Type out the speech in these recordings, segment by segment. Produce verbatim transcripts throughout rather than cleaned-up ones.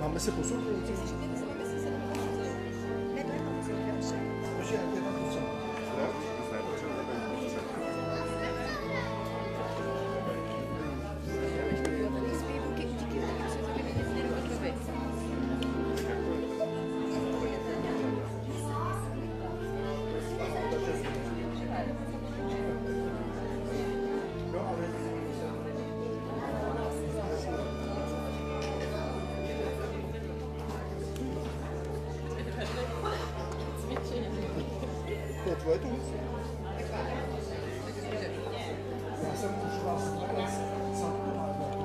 Máme se posunout? Počkej, jak je tam potřeba? Tvoje to musí. Já jsem už vás takhle sám.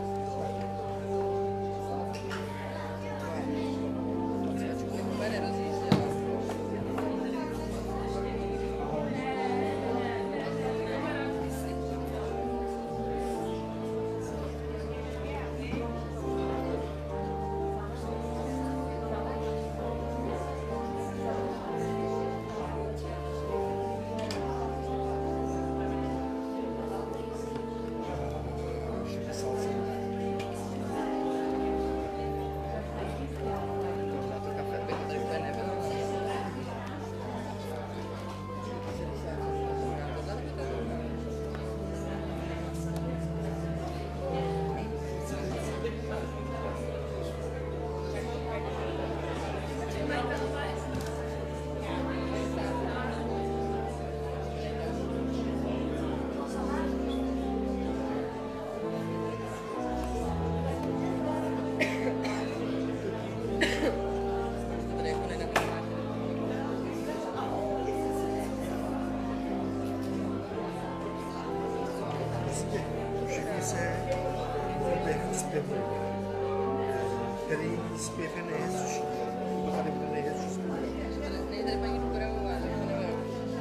Který zpěv je nejhezčí. To tady bude nejhezčí zpěv. Nejde tady paní Dukorová, tak to nevím.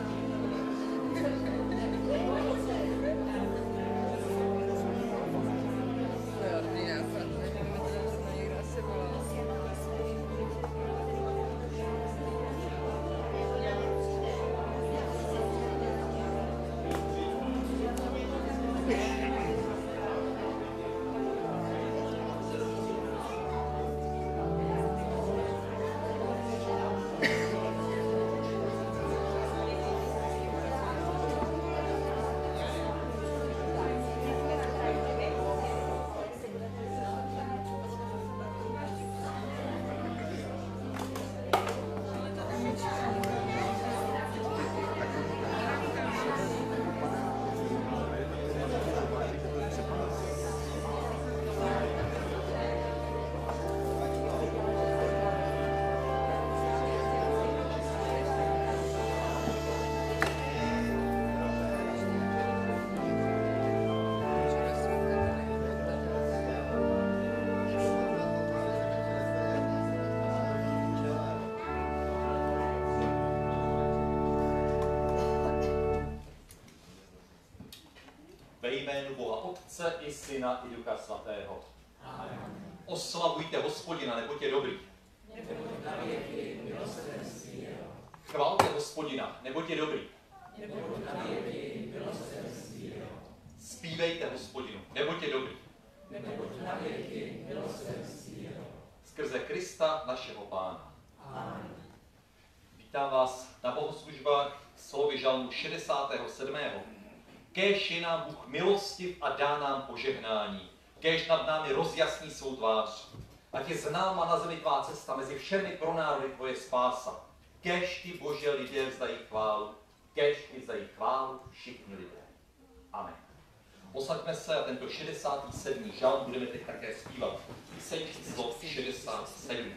No jo, dobrý nápad. Nebudeme to dát na někdo asi volá. Ve jménu Boha Otce i Syna i Ducha Svatého. Amen. Oslavujte Hospodina, neboť je dobrý. Chválte Hospodina, neboť je dobrý. Zpívejte Hospodinu, neboť je dobrý. Skrze Krista našeho Pána. Amen. Vítám vás na bohoslužbách slovy žalmu šedesátého sedmého Kéž je nám Bůh milostiv a dá nám požehnání. Kéž nad námi rozjasní svou tvář. Ať je známa na zemi tvá cesta, mezi všemi pro národy tvoje spása. Kéž ti, Bože, lidé vzdají chválu. Kéž ti vzdají chválu všichni lidé. Amen. Posaďme se a tento šedesátý sedmý žalm budeme teď také zpívat. Píseň číslo šedesát sedm.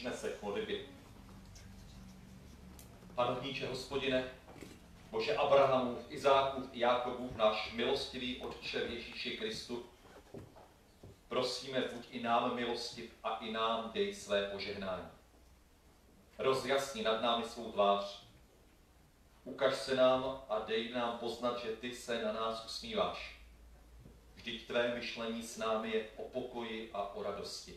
Stišme se k modlitbě. Panovníče, Hospodine, Bože Abrahamův, Izákův i Jákobův, náš milostivý Otče v Ježíši Kristu, prosíme, buď i nám milostiv a i nám dej své požehnání. Rozjasni nad námi svou tvář. Ukaž se nám a dej nám poznat, že ty se na nás usmíváš. Vždyť tvé myšlení s námi je o pokoji a o radosti.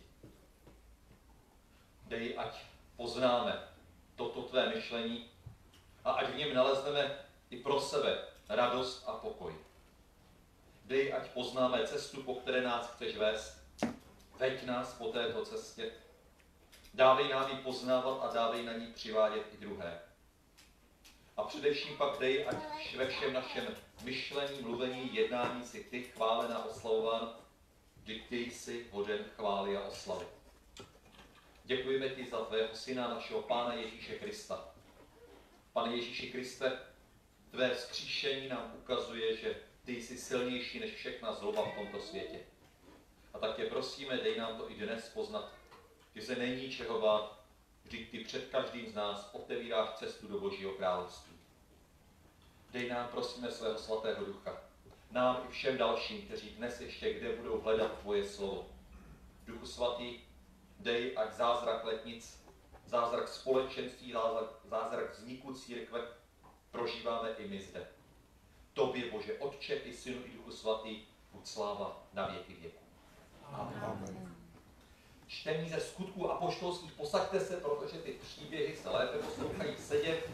Dej, ať poznáme toto tvé myšlení a ať v něm nalezneme i pro sebe radost a pokoj. Dej, ať poznáme cestu, po které nás chceš vést. Veď nás po této cestě. Dávej nám ji poznávat a dávej na ní přivádět i druhé. A především pak dej, ať ve všem našem myšlení, mluvení, jednání si ty chválen a oslavován, vždyť ty jsi hoden chvály a oslavy. Děkujeme ti za tvého syna, našeho Pána Ježíše Krista. Pane Ježíši Kriste, tvé vzkříšení nám ukazuje, že ty jsi silnější než všechna zloba v tomto světě. A tak tě prosíme, dej nám to i dnes poznat, že se není čeho bát, vždyť ty před každým z nás otevíráš cestu do Božího království. Dej nám, prosíme, svého svatého ducha, nám i všem dalším, kteří dnes ještě kde budou hledat tvoje slovo. Duchu svatý, dej, ať zázrak letnic, zázrak společenství, zázrak, zázrak vzniku církve prožíváme i my zde. Tobě, Bože, Otče i Synu i Duchu svatý, buď sláva na věky věků. Amen. Amen. Čtení ze Skutků apoštolských, posaďte se, protože ty příběhy se lépe poslouchají sedět.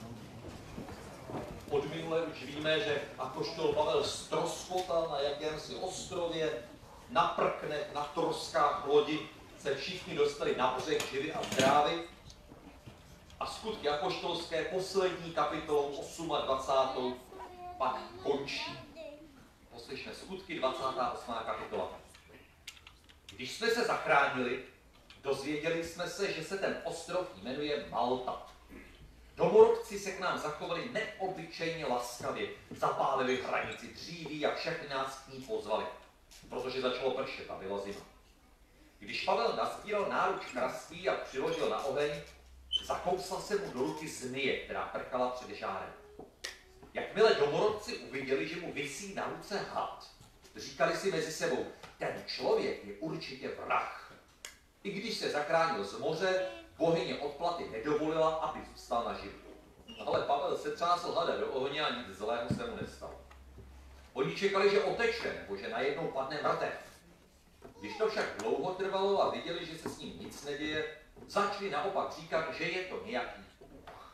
Od minule už víme, že apoštol Pavel ztroskotal na jakémsi ostrově, na prknech, na troskách lodi, se všichni dostali na břeh živi a zdraví. A Skutky apoštolské poslední kapitolou dvacátou osmou pak končí. Poslyšme, Skutky dvacátá osmá kapitola. Když jsme se zachránili, dozvěděli jsme se, že se ten ostrov jmenuje Malta. Domorodci se k nám zachovali neobyčejně laskavě, zapálili hranici dříví a všechny nás k ní pozvali, protože začalo pršet a byla zima. Když Pavel nazbíral náruč krastí a přiložil na oheň, zakousla se mu do ruky zmije, která prchala před žárem. Jakmile domorodci uviděli, že mu visí na ruce had, říkali si mezi sebou, ten člověk je určitě vrah. I když se zachránil z moře, bohyně odplaty nedovolila, aby zůstal naživu. Ale Pavel se třásl hada do ohně a nic zlého se mu nestalo. Oni čekali, že oteče, nebo že najednou padne mrtev. Když to však dlouho trvalo a viděli, že se s ním nic neděje, začali naopak říkat, že je to nějaký bůh.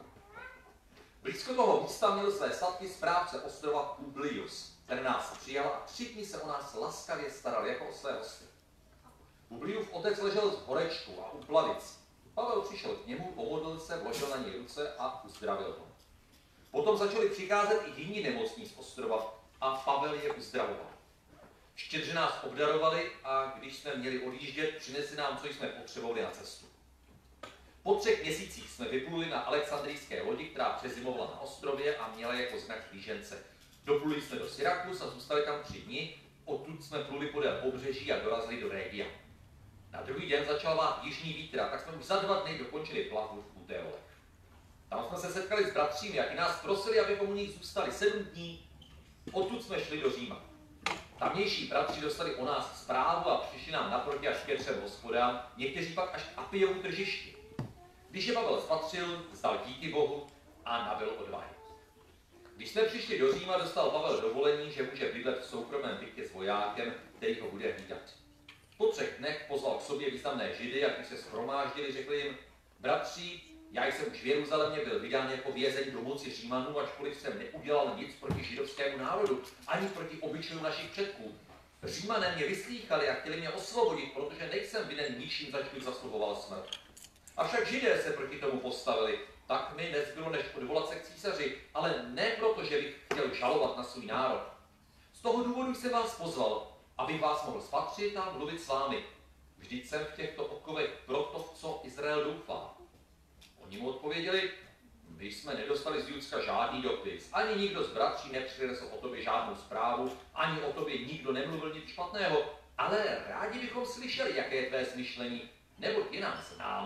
Blízko toho místa měl své statky správce ostrova Publius, ten nás přijal a tři dny se o nás laskavě staral jako o své hosty. Publiův otec ležel z horečku a u plavic. Pavel přišel k němu, pomodlil se, vložil na něj ruce a uzdravil ho. Potom začali přicházet i jiní nemocní z ostrova a Pavel je uzdravoval. Štědře nás obdarovali a když jsme měli odjíždět, přinesli nám, co jsme potřebovali na cestu. Po třech měsících jsme vypluli na alexandrijské lodi, která přezimovala na ostrově a měla jako znak křížence. Dopluli jsme do Syrakus a zůstali tam tři dny, odtud jsme pluli podél pobřeží a dorazili do Régia. Na druhý den začal vát jižní vítr a tak jsme už za dva dny dokončili plavbu v Puteolech. Tam jsme se setkali s bratřími a ti nás prosili, abychom u nich zůstali sedm dní. Odtud jsme šli do Říma. Tamnější bratři dostali o nás zprávu a přišli nám naproti až ke třem hospodám, někteří pak až k Apiovu tržišti. Když je Pavel spatřil, vzdal díky Bohu a nabyl odvahy. Když jsme přišli do Říma, dostal Pavel dovolení, že může bydlet v soukromém bytě s vojákem, který ho bude hlídat. Po třech dnech pozval k sobě významné Židy a když se shromáždili, řekl jim, bratři, já jsem už v Jeruzalémě byl vydán jako vězeň do moci Římanů, ačkoliv jsem neudělal nic proti židovskému národu, ani proti obyčejům našich předků. Římané mě vyslýchali a chtěli mě osvobodit, protože nejsem vinen ničím, zač bych zasluhoval smrt. Avšak Židé se proti tomu postavili, tak mi nezbylo než odvolat se k císaři, ale ne proto, že bych chtěl žalovat na svůj národ. Z toho důvodu jsem vás pozval, abych vás mohl spatřit a mluvit s vámi. Vždyť jsem v těchto okovech proto, v co Izrael doufá. Oni mu odpověděli, my jsme nedostali z Judska žádný dopis, ani nikdo z bratří nepřinesl o tobě žádnou zprávu, ani o tobě nikdo nemluvil nic špatného, ale rádi bychom slyšeli, jaké je tvé smyšlení, neboť je nám známo,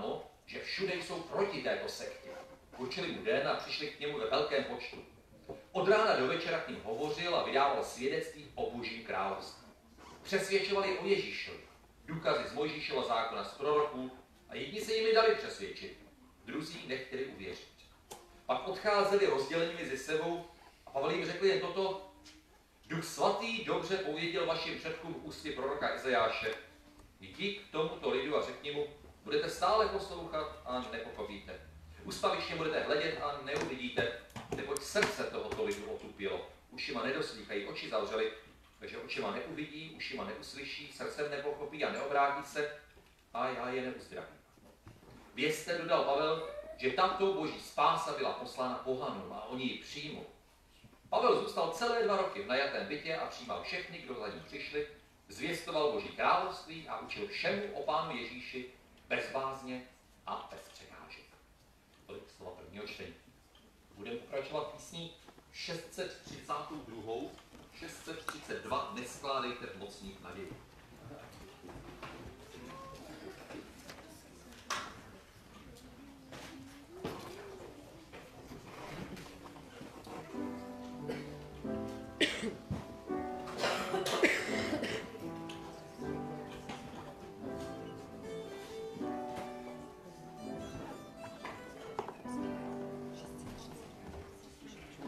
že všude jsou proti této sektě. Určili mu den a přišli k němu ve velkém počtu. Od rána do večera k ním hovořil a vydával svědectví o Božím království. Přesvědčovali o Ježíšovi, důkazy z Mojžíšova zákona, z proroků, a jedni se jimi dali přesvědčit, druzí nechtěli uvěřit. Pak odcházeli rozděleni mezi sebou a Pavel jim řekl jen toto: Duch svatý dobře pověděl vašim předkům ústy proroka Izajáše. Jdi k tomuto lidu a řekni mu, budete stále poslouchat a nepochopíte. Uspavičně budete hledět a neuvidíte, neboť srdce tohoto lidu otupilo. Ušima nedoslýchají, oči zavřeli, takže očima neuvidí, ušima neuslyší, srdcem nepochopí a neobrátí se, a já je neuzdravím. Vězte, dodal Pavel, že tato boží spása byla poslána pohanům a oni ji přijmou. Pavel zůstal celé dva roky v najatém bytě a přijímal všechny, kdo za ním přišli, zvěstoval Boží království a učil všemu o Pánu Ježíši bez bázně a bez překážek. Tolik slova prvního čtení. Budeme pokračovat písní šest set třicet dva. šest set třicet dva. Neskládejte v mocných naději.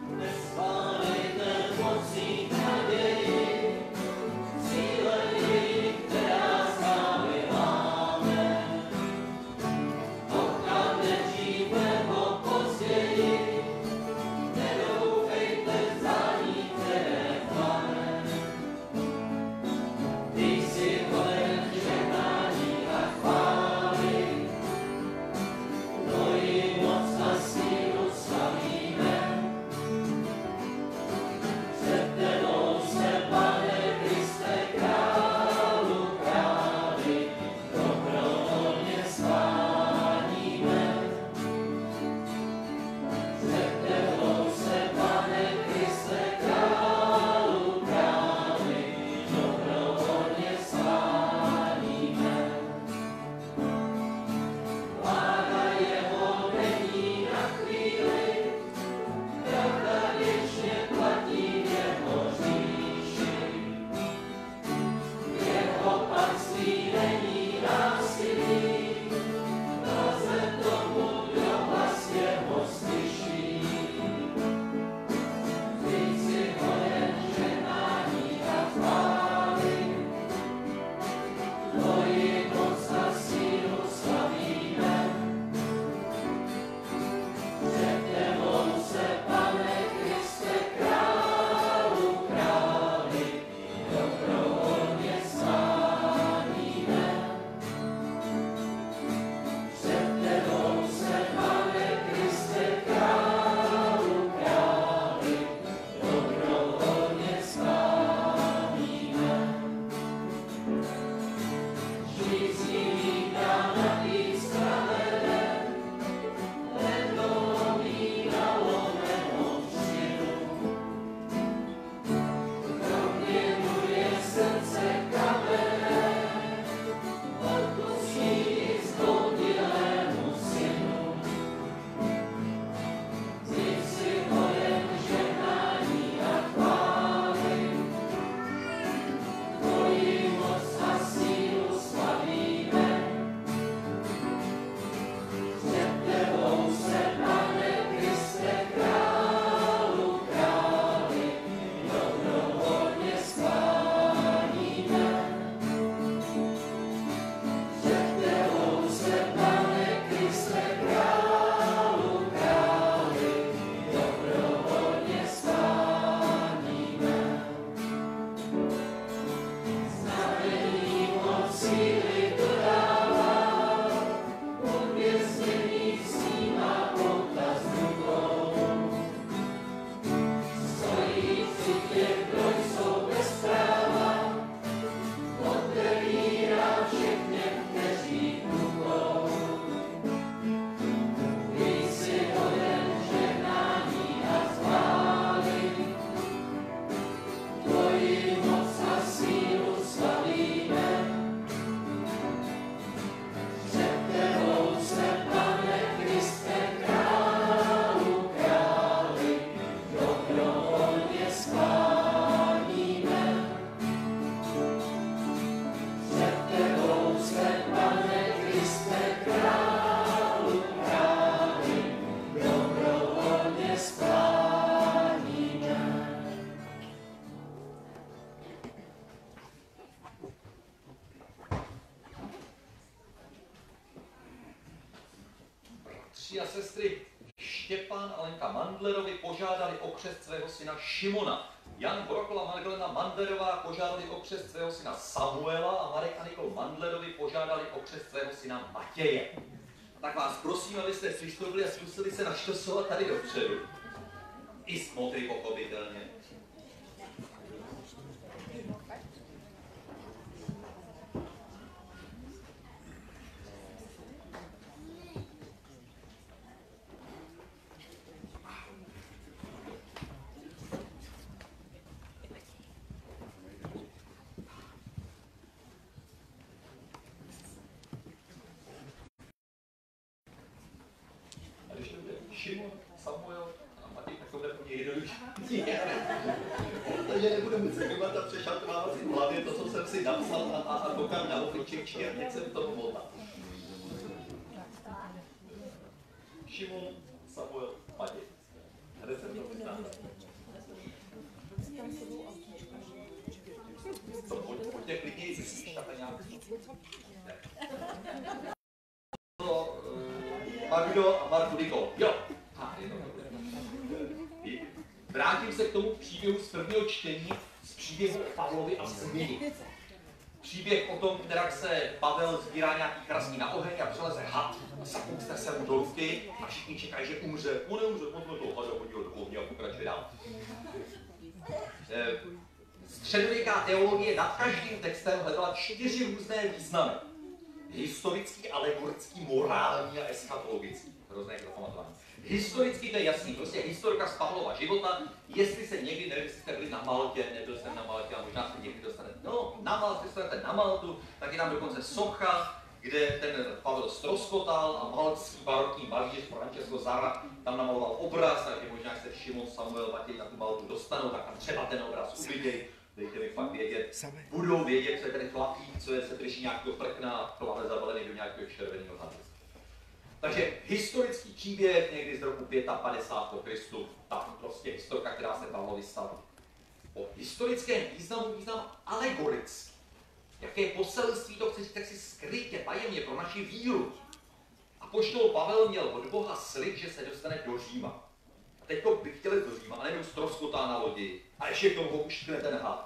Neskládejte v mocných naději, cíle bratři a sestry, Štěpán a Lenka Mandlerovi požádali o křest svého syna Šimona. Jan Brokl a Magdalena Mandlerová požádali o křest svého syna Samuela a Marek a Nikol Mandlerovi požádali o křest svého syna Matěje. A tak vás prosím, abyste přistoupili a zkusili se naštosovat tady dopředu. I smotry pochopitelně. Šimon, Samuel a Matěj, tak to bude pro mě jednodušší. Takže nebudu muset dělat a přešaltovávat si v hlavě to, co jsem si napsal a, a, a koukám na obličejčky a teď jsem to mohl. Šimon, Samuel, Matěj. Hned jsem to vyznal. To pojďte klidněji zjistíš, tak nějak. Magdo a Marku Nikol. Jo. Ha, vrátím se k tomu příběhu z prvního čtení, z příběhu o Pavlovi a změni. Příběh o tom, jak se Pavel sbírá nějaký krasný na oheň a přeleze had a zapůjste se mu do ruky a všichni čekají, že umře. On neumře, on to toho hada hodil do ohně a pokračuje dál. Středověká teologie nad každým textem hledala čtyři různé významy. Historický, alegorický, morální a eschatologický. Hrozné zapamatované. Historický to je jasný, prostě historka z Pavlova života, jestli se někdy, nevím, jestli jste byli na Maltě, nebyl jsem na Maltě, ale možná se někdy dostanete, no, na Maltě, dostanete na Maltu, tak je tam dokonce socha, kde ten Pavel ztroskotal a maltský barokní malíř Francesco Zara tam namaloval obraz, takže možná se Šimon, Samuel, Matěj na tu Maltu dostanou, tak tam třeba ten obraz uvidějí. Dejte mi fakt vědět, budou vědět, co je ten chlapík, co je, se drží nějakého prkna a plave zabalený do nějakého červeného hady. Takže historický příběh někdy z roku padesát pět po Kristu, tak prostě historka, která se Pavlovi staví. O historickém významu význam alegorický. Jaké poselství to chce říct, tak si skrytě, tajemně pro naši víru. Apoštol Pavel měl od Boha slib, že se dostane do Říma. A teďko by chtěli do Říma, a nejenom ztroskotá na lodi, a ještě k tomu ho uškne ten had.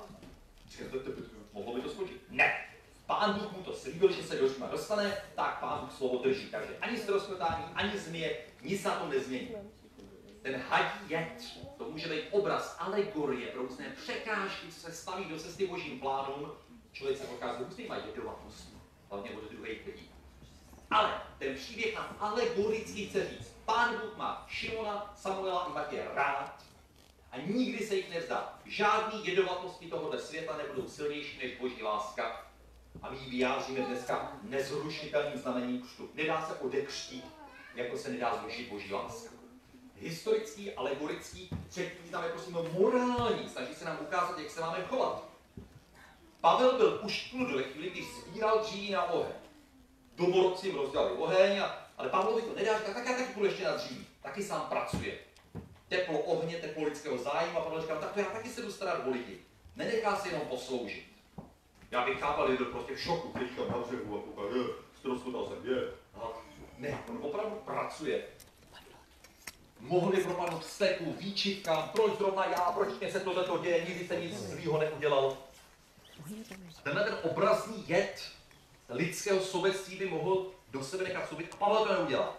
Mohlo by to skončit? Ne. Pán Bůh mu to slíbil, že se do Říma dostane, tak Pán Bůh slovo drží. Takže ani ztroskotání, ani zmije, nic na tom nezmění. Ten hadí jed, to může být obraz alegorie pro různé překážky, co se staví do cesty božím plánům. Člověk se pochází různýma jedovatostmi, hlavně od druhých lidí. Ale ten příběh nám alegoricky chce říct, Pán Bůh má Šimona, Samuela i Matěje rád a nikdy se jich nevzdá. Žádný jedovatosti tohoto světa nebudou silnější než boží láska a my ji vyjádříme dneska nezrušitelným znamením křtu. Nedá se odekřtít, jako se nedá zrušit boží láska. Historický, alegorický, třetí význam je prosím morální, snaží se nám ukázat, jak se máme chovat. Pavel byl ušklud ve chvíli, když sbíral dříví na oheň. Domorodci jim rozdělali oheň, a, ale Pavlovi to nedá, tak, tak já taky půjdu ještě na dříví. Taky sám pracuje. Teplo ohně, teplo lidského zájmu a Pavel říkal, tak to já taky se jdu starat o lidi. Nenechá se jenom posloužit. Já bych chápal, že byl prostě v šoku, když tam na břehu a koukal, ztroskotal jsem, je. Ne, on opravdu pracuje. Mohl by propadnout vzteku, výčitkám, proč zrovna já, proč mě se tohleto děje, nikdy jsem nic zlýho neudělal. Tenhle ten obrazný jed lidského sobectví by mohl do sebe nechat sobit a Pavel to neudělal.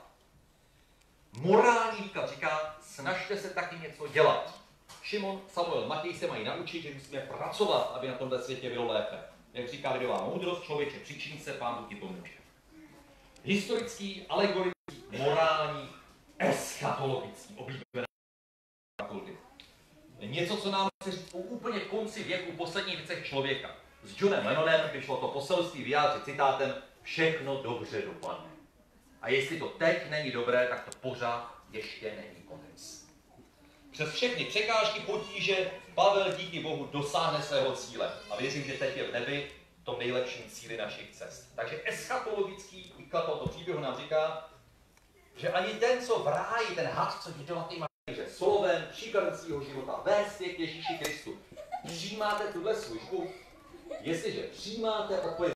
Morální výklad říká, snažte se taky něco dělat. Šimon, Samuel, Matěj se mají naučit, že musíme pracovat, aby na tomhle světě bylo lépe. Jak říká lidová moudrost, člověče, přičiní se, Pán Bůh ti pomůže. Historický, alegorický, morální, eschatologický, oblíbená fakulty. Něco, co nám chce říct o úplně konci věku posledních věcech člověka. S Johnem Lennonem vyšlo to poselství vyjádřit citátem všechno dobře dopadne. A jestli to teď není dobré, tak to pořád ještě není konec. Přes všechny překážky, potíže Pavel díky Bohu dosáhne svého cíle. A věřím, že teď je v nebi v tom nejlepším cíli našich cest. Takže eschatologický výklad tohoto příběhu nám říká, že ani ten, co v ráji, ten had, co jedovatý že slovem příkladem svého života vést je k Ježíši Kristu. Přijímáte tuhle službu? Jestliže přijímáte odpověď